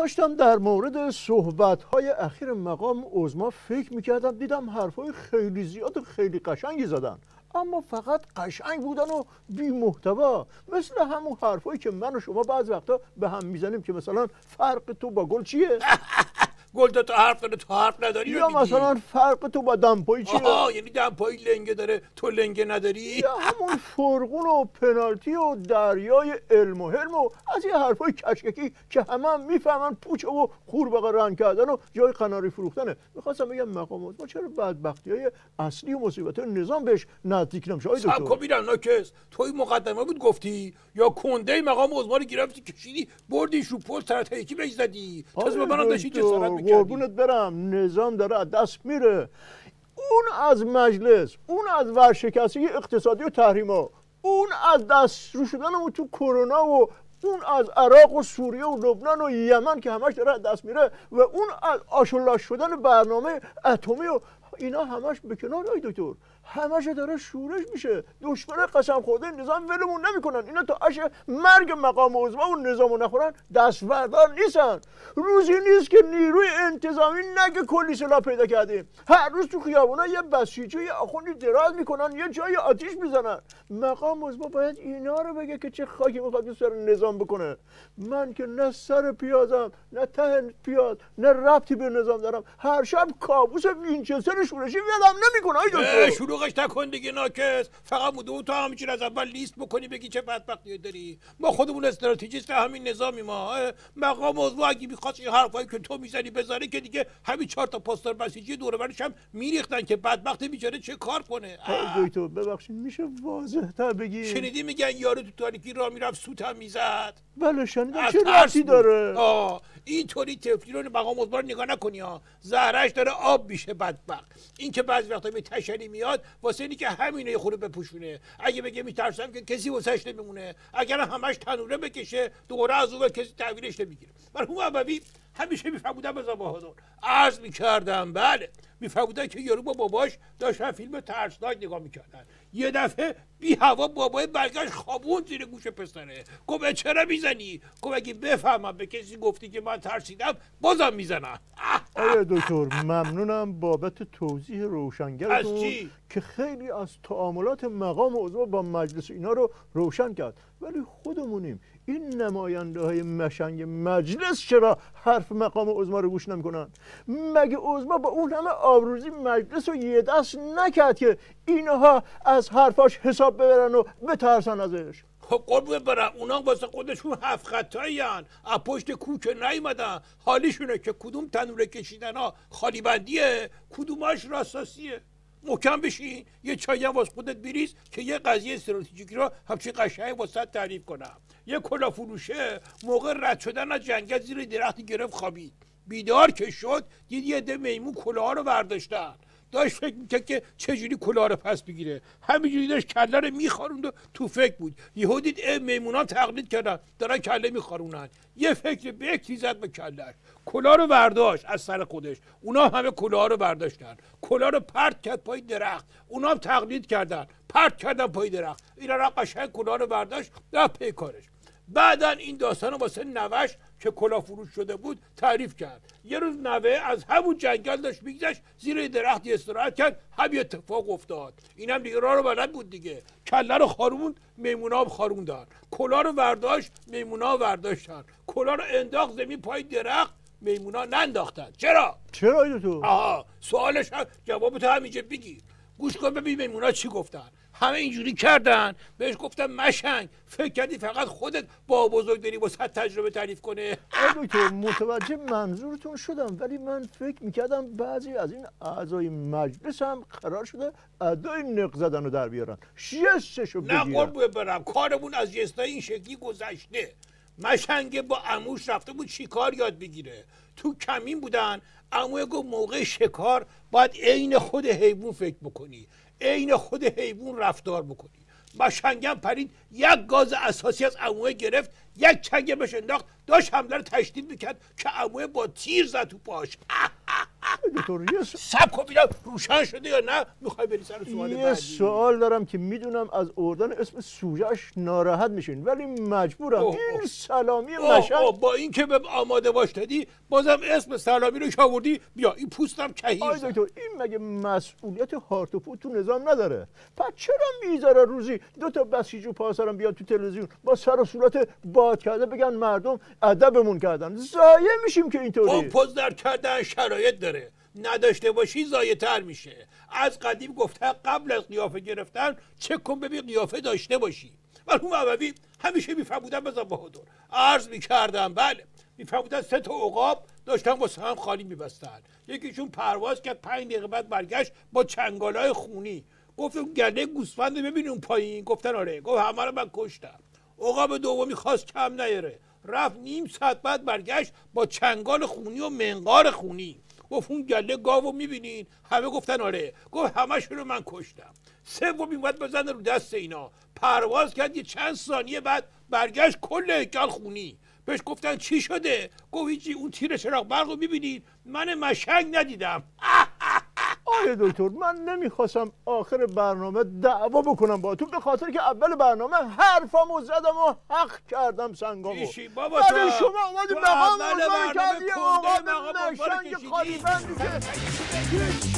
داشتم در مورد صحبت‌های اخیر مقام عظما فکر میکردم، دیدم حرفای خیلی زیاد و خیلی قشنگی زدن، اما فقط قشنگ بودن و بی محتوا، مثل همون حرفایی که من و شما بعض وقتا به هم میزنیم که مثلا فرق تو با گل چیه؟ گل تا حرف داره تو حرف نداری، یا مثلا فرق تو با دمپایی چیه؟ یعنی دمپایی لنگه داره تو لنگه نداری؟ یا همون فرقون و پنالتی و دریای علم و حلم و از یه حرفای کشککی که همه میفهمن پوچه و قورباغه رنگ کردن و جای قناری فروختنه. میخواستم بگم مقام عظما چرا بدبختی‌های اصلی و مصیبت‌های نظام بهش نزدیک نمیشه؟ آید دکتر سب میرن ناکس، توی مقدمه بود گفتی یا کنده مقام عظما رو گرفتی کشیدی بردیش رو پل طرف یکی بهش زدی، تازه به منم داشتی جسارت می‌کردی. قربونت برم، نظام داره از دست میره. اون از مجلس، اون از ورشکستگی اقتصادی و تحریما، اون از دست رو شدن اون تو کرونا و اون از عراق و سوریه و لبنان و یمن که همش داره از دست میره و اون از آشولاش شدن برنامه اتمی و اینا همش به کنار. آی دکتر همش داره شورش میشه. دشمن قسم خورده نظام ولمون نمیکنن. اینا تا اش مرگ مقام عظما و نظامو نخورن دستوردار نیستن. روزی نیست که نیروی انتظامی نگه کلی سلاح پیدا کردیم. هر روز تو خیابونا یه بسیجی یه آخوندی دراز میکنن، یه جای آتیش میزنن. مقام عظما باید اینا رو بگه که چه خاکی میخواد سر نظام بکنه. من که نه سر پیازم، نه ته پیاز، نه ربطی به نظام دارم. هر شب کابوس وینچستر شورشی یادم نمیکنه. آی دکتر شلوغش نکن دیگه ناکس، فقط مدو تو همینجوری از اول لیست بکنی بگی چه بدبختی داری. ما خودمون استراتژیست همین نظامی، ما مقام عظما اگه می‌خواست این حرفایی که تو میزنی بذاره که دیگه همین 4 تا پاستور بسیجی دور و برش هم میریختن که بدبخت بیچاره چه کار کنه. دکتر ببخشید میشه واضح‌تر بگی؟ شنیدی میگن یارو تو تاریکی راه میرفت سوت هم میزد؟ بله شنیدم. چه ربطی داره؟ اینطوری طفلی رو مقام عظما رو نگاه نکنی ها، زهرش داره آب میشه بدبخت. این که بعضی وقتا به تشری میاد واسه اینی که همینو یه خورده بپوشونه. اگه بگه میترسم که کسی واسش نمیمونه، اگر همش تنوره بکشه دوره از اون کسی تحویلش نمیگیره. مرحوم ابوی همیشه میفهمودن بزن بهادر عرض میکردم، بله میفهمودن که یارو با باباش داشتن فیلم ترسناک نگاه میکردن. یه دفعه بی هوا بابای برگشت خوابون زیر گوش پسره، گفت چرا میزنی؟ گفت اگه بفهمم به کسی گفتی که من ترسیدم بازم میزنم. آیا دکتر ممنونم بابت توضیح روشنگرتون که خیلی از تعاملات مقام عظما با مجلس اینا رو روشن کرد. ولی خودمونیم این نماینده های مشنگ مجلس چرا حرف مقام عظما رو گوش نمیکنن؟ مگه عظما با اون همه آبروزی مجلس رو یه دست نکرد که اینها از حرفاش حساب ببرن و بترسن ازش؟ خب قربون برم، اونا واسه خودشون 7 خطایی هن، از پشت کوه که نیومدن. حالیشونه که کدوم تنوره کشیدن ها خالی بندیه، کدوماش راستاسیه. محکم بشین یه چایی هم واسه خودت بریز که یه قضیه استراتژیکی رو همچین قشنگ واسه تعریف کنم. یه کلا فروشه موقع رد شدن از جنگل زیر درختی گرفت خوابید. بیدار که شد دید یه عده میمون کلاها رو برداشتن. داشت فکر میکرد که چجوری کلاه رو پس بگیره، همینجوری داشت کله رو میخاروند و تو فکر بود. یهو دید میمونا تقلید کردن دارن کله میخارونن. یه فکر بکری زد به کلهش، کلاه رو برداشت از سر خودش. اونا همه کلاه رو برداشتن، کلاه رو پرت کرد پای درخت. اونا هم تقلید کردن پرت کردن پای درخت. اینا را قشنگ کلاه رو برداشت رفت پی کارش. بعدن این داستان رو واسه نوش که کلاه فروش شده بود تعریف کرد. یه روز نوه از همون جنگل داشت میگذشت، زیر درختی استراحت کرد، همین اتفاق افتاد. اینم دیگه راه رو بلد بود دیگه. کله رو خاروند، میمونا هم خاروندن. کلاه رو برداشت، میمونا برداشتن. کلاه رو انداخت زمین پای درخت، میمونا ننداختن. چرا؟ چرا تو؟ سوالش هم جوابت همینجا بگیر. گوش کن ببین میمونا چی گفتن. همه اینجوری کردن، بهش گفتم مشنگ فکر کردی فقط خودت با بزرگ داری واسه تجربه تعریف کنه. دکتر متوجه منظورتون شدم، ولی من فکر میکردم بعضی از این اعضای مجلس هم قرار شده ادای نق زدن رو در بیارن، جستشو بگیرن. نه قربون برم، کارمون از جستای این شکلی گذشته. مشنگ با عموش رفته بود شکار یاد بگیره، تو کمین بودن. عموی گفت موقع شکار باید عین خود حیوان فکر بکنی، عین خود حیوان رفتار بکنی. مشنگم پرید یک گاز اساسی از عموی گرفت، یک چنگه بهش انداخت، داشت حمله رو تشدید میکرد که عموی با تیر زد تو پاش. دکتر یه سب کن ببینم روشن شده یا نه. میخوای بری سر سوال یه بعدی؟ سوال دارم که میدونم از اردن اسم سوژهش ناراحت میشین ولی مجبورم. این سلامی مشهد با اینکه به آماده باش دادی بازم اسم سلامی رو آوردی. بیا این پوستم کهیر. آی دکتر این مگه مسئولیت هارت و پوت تو نظام نداره؟ پس چرا میذاره روزی 2 تا بسیج و پاسرم بیاد تو تلویزیون با سر و صورت باد کرده بگن مردم ادبمون کردن؟ ضایع میشیم که اینطوری. پوزدر کردن شرایط داره، نداشته باشی ضایع تر میشه. از قدیم گفتن قبل از قیافه گرفتن چک کن ببین قیافه داشته باشی. مرحوم عوضی همیشه میفهمودن بزن بهادر عرض میکردم بله میفهمودن 3 تا عقاب داشتن واسه هم خالی میبستن. یکیشون پرواز کرد 5 دقیقه بعد برگشت با چنگالای خونی. گفت اون گله گوسفند ببین اون پایین. گفتن آره. گفت همه رو من کشتم. عقاب دومی خواست کم نیاره، رفت نیم ساعت بعد برگشت با چنگال خونی و منقار خونی. گفت اون گله گاوو میبینین؟ همه گفتن آره. گفت همشون رو من کشتم. سومی اومد بزنه رو دست اینا، پرواز کرد، یه چند ثانیه بعد برگشت کل هیکل خونی. بهش گفتن چی شده؟ گفت هیچی، اون تیر چراغ برق رو میبینید؟ من مشهد ندیدم. آره دکتر من نمیخواستم آخر برنامه دعوا بکنم با تو، به خاطر که اول برنامه حرفمو زدم و حق کردم سنگامو. ایشی بابا تو شما اومدی مقام اول برنامه کردی کنده آقا مقام مشنگ خالی بندی که